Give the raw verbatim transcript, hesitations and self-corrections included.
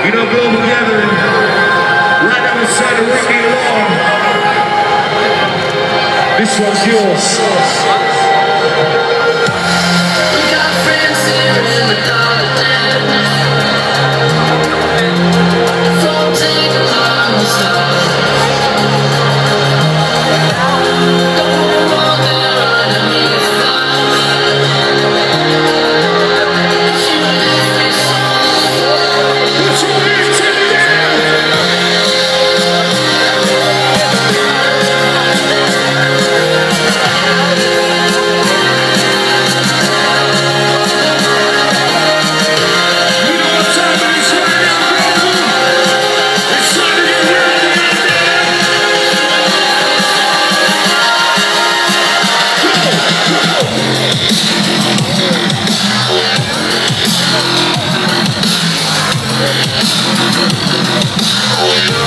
You know, Global Gathering, right down the side of Ricky Lawn. This one's yours. We got friends here in the dollar den. Floating along the stars. Don't want their underneath the oh,